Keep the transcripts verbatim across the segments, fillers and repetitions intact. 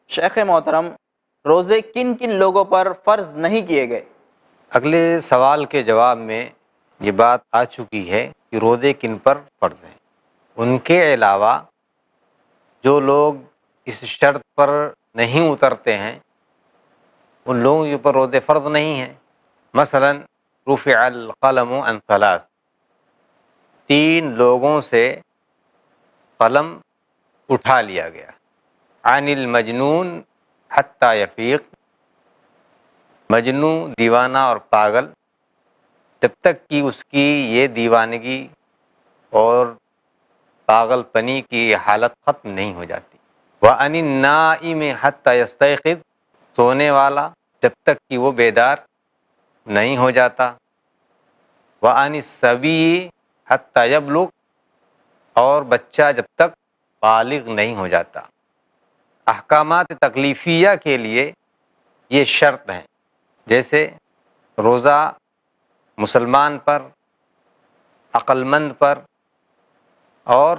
شیخ محترم، روزے کن کن لوگوں پر فرض نہیں کیے گئے؟ اگلے سوال کے جواب میں یہ بات آ چکی ہے کہ روزے کن پر فرض ہیں۔ ان کے علاوہ جو لوگ اس شرط پر نہیں اترتے ہیں ان لوگوں کے اوپر روزے فرض نہیں ہیں۔ مثلا رفع القلم عن ثلاث، تین لوگوں سے قلم اٹھا لیا گیا۔ عن المجنون حتی یفیق، مجنوں دیوانہ اور پاگل جب تک کہ اس کی یہ دیوانگی اور پاگل پنی کی حالت ختم نہیں ہو جاتی۔ وعن النائم حتی یستیقظ، سونے والا جب تک کہ وہ بیدار نہیں ہو جاتا۔ وعن الصبی حتی یبلغ، اور بچہ جب تک بالغ نہیں ہو جاتا۔ احکامات تکلیفیہ کے لیے یہ شرط ہیں، جیسے روزہ مسلمان پر، عقل مند پر اور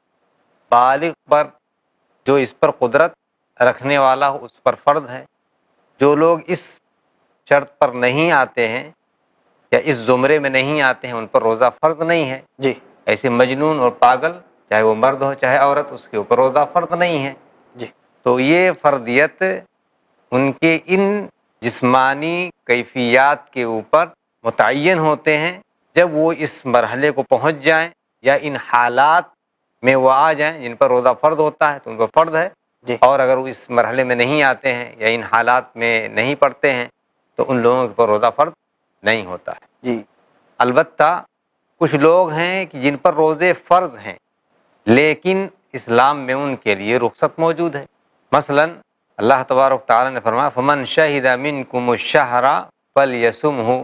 بالغ پر، جو اس پر قدرت رکھنے والا ہو اس پر فرض ہے۔ جو لوگ اس شرط پر نہیں آتے ہیں یا اس زمرے میں نہیں آتے ہیں ان پر روزہ فرض نہیں ہے۔ جی ایسے مجنون اور پاگل چاہے وہ مرد ہو چاہے عورت، اس کے اوپر روزہ فرض نہیں ہے۔ جی تو یہ فرضیت ان کے ان جسمانی کیفیات کے اوپر متعین ہوتے ہیں جب وہ اس مرحلے کو پہنچ جائیں یا ان حالات میں وہ آ جائیں جن پر روزہ فرض ہوتا ہے تو ان پر فرض ہے۔ جی اور اگر وہ اس مرحلے میں نہیں آتے ہیں یا ان حالات میں نہیں پڑتے ہیں تو ان لوگوں کے پر روزہ فرض نہیں ہوتا ہے۔ جی البتہ کچھ لوگ ہیں کہ جن پر روزے فرض ہیں لیکن اسلام میں ان کے لیے رخصت موجود ہے۔ مثلا اللہ تبارک تعالیٰ نے فرمایا فمن شہد منکم الشہر فلیصمہ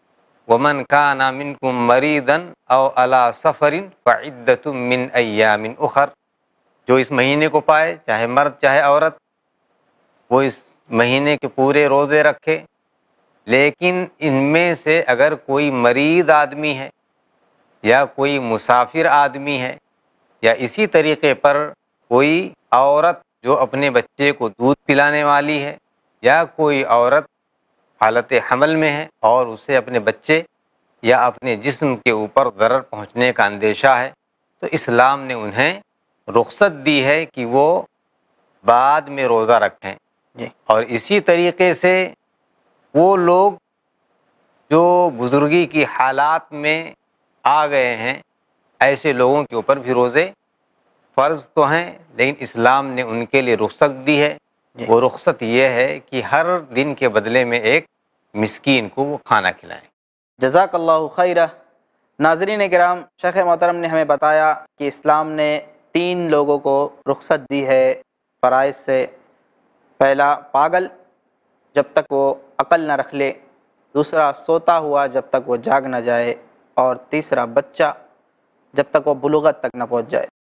ومن کان منکم مریضا او علی سفر فعدۃ من ایام اخر، جو اس مہینے کو پائے چاہے مرد چاہے عورت وہ اس مہینے کے پورے روزے رکھے، لیکن ان میں سے اگر کوئی مریض آدمی ہے یا کوئی مسافر آدمی ہے یا اسی طریقے پر کوئی عورت جو اپنے بچے کو دودھ پلانے والی ہے یا کوئی عورت حالت حمل میں ہے اور اسے اپنے بچے یا اپنے جسم کے اوپر ضرر پہنچنے کا اندیشہ ہے، تو اسلام نے انہیں رخصت دی ہے کہ وہ بعد میں روزہ رکھیں۔ جی اور اسی طریقے سے وہ لوگ جو بزرگی کی حالات میں آ گئے ہیں ایسے لوگوں کے اوپر بھی روزے فرض تو ہیں لیکن اسلام نے ان کے لیے رخصت دی ہے۔ جی وہ رخصت یہ ہے کہ ہر دن کے بدلے میں ایک مسکین کو وہ کھانا کھلائیں۔ جزاک اللہ خیرہ۔ ناظرین کرام، شیخ محترم نے ہمیں بتایا کہ اسلام نے تین لوگوں کو رخصت دی ہے فرائض سے۔ پہلا پاگل جب تک وہ عقل نہ رکھ لے، دوسرا سوتا ہوا جب تک وہ جاگ نہ جائے، اور تیسرا بچہ جب تک وہ بلوغت تک نہ پہنچ جائے۔